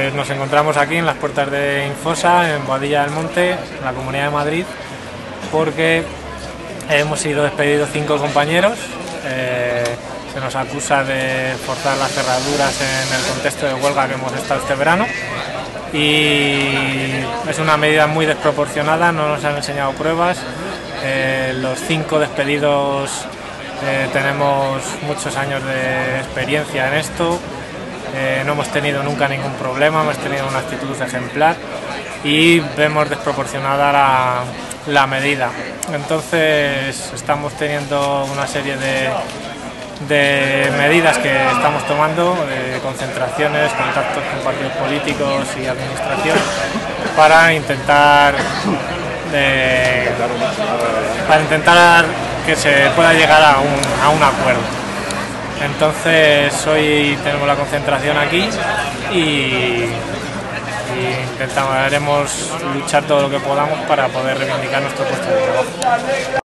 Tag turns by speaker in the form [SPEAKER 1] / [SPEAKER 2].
[SPEAKER 1] Pues nos encontramos aquí en las puertas de Infosa, en Boadilla del Monte, en la Comunidad de Madrid, porque hemos sido despedidos 5 compañeros. Se nos acusa de forzar las cerraduras en el contexto de huelga que hemos estado este verano y es una medida muy desproporcionada, no nos han enseñado pruebas. Los 5 despedidos tenemos muchos años de experiencia en esto. No hemos tenido nunca ningún problema, hemos tenido una actitud ejemplar y vemos desproporcionada la medida. Entonces estamos teniendo una serie de medidas que estamos tomando, concentraciones, contactos con partidos políticos y administración para intentar que se pueda llegar a un acuerdo. Entonces hoy tenemos la concentración aquí y intentaremos luchar todo lo que podamos para poder reivindicar nuestro puesto de trabajo.